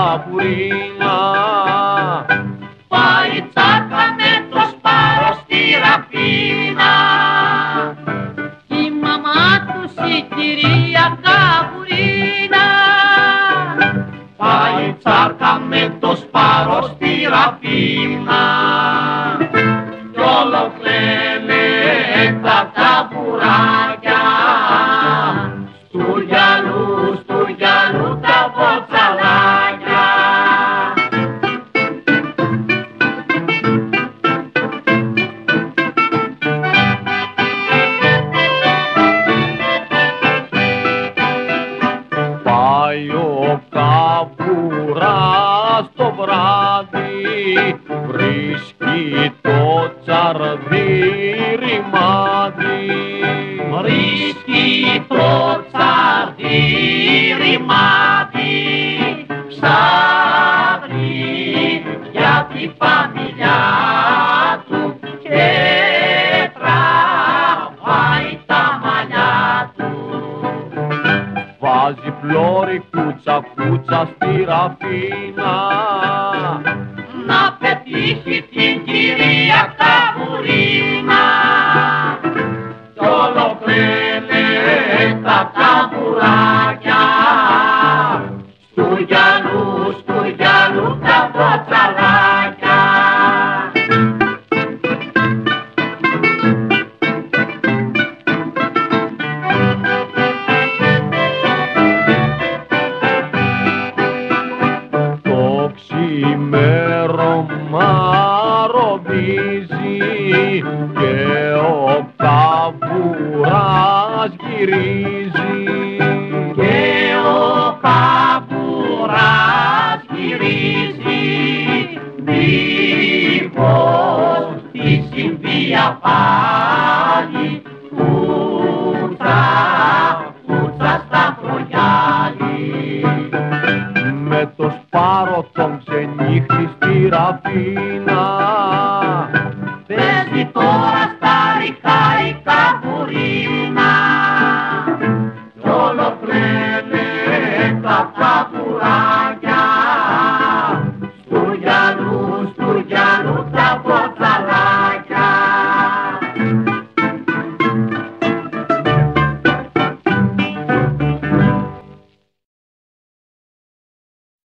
καβουρίνα. Πάει τσάκα με το σπάρο στη ραφίνα. Η μαμά τους η κυρία Καβουρίνα. Πάει τσάρκα με το σπάρο στη ραφίνα. Κι όλο κλαίνε τα καβουράκια. Στου γυαλού τα βοτσαλάκια. Πάει ο καβουράς το βράδυ, βρίσκει το τσαρδί ρημάδι. Βρίσκει το τσαρδί ρημάδι. Ψάχνει για την φαμιλιά του και τραβάει τα μαλλιά του. Βάζει πλώρη κούτσα κούτσα στη ραφίνα. Να πετύχει την κυρία Καβουρίνα. Κι όλο κλαίνε τα καβουράκια. Στου γυαλού τα βοτσαλάκια. Το ξημέρωμα ροβίζει και ο καβουράς γυρίζει. Και ο καβουράς γυρίζει. Μήπως τι συμβεί πάλι. Κούτσα στα προγιάλι. Με το σπάρο τον ξενύχτη στη ραφίνα. Παίζει τώρα στα ριχά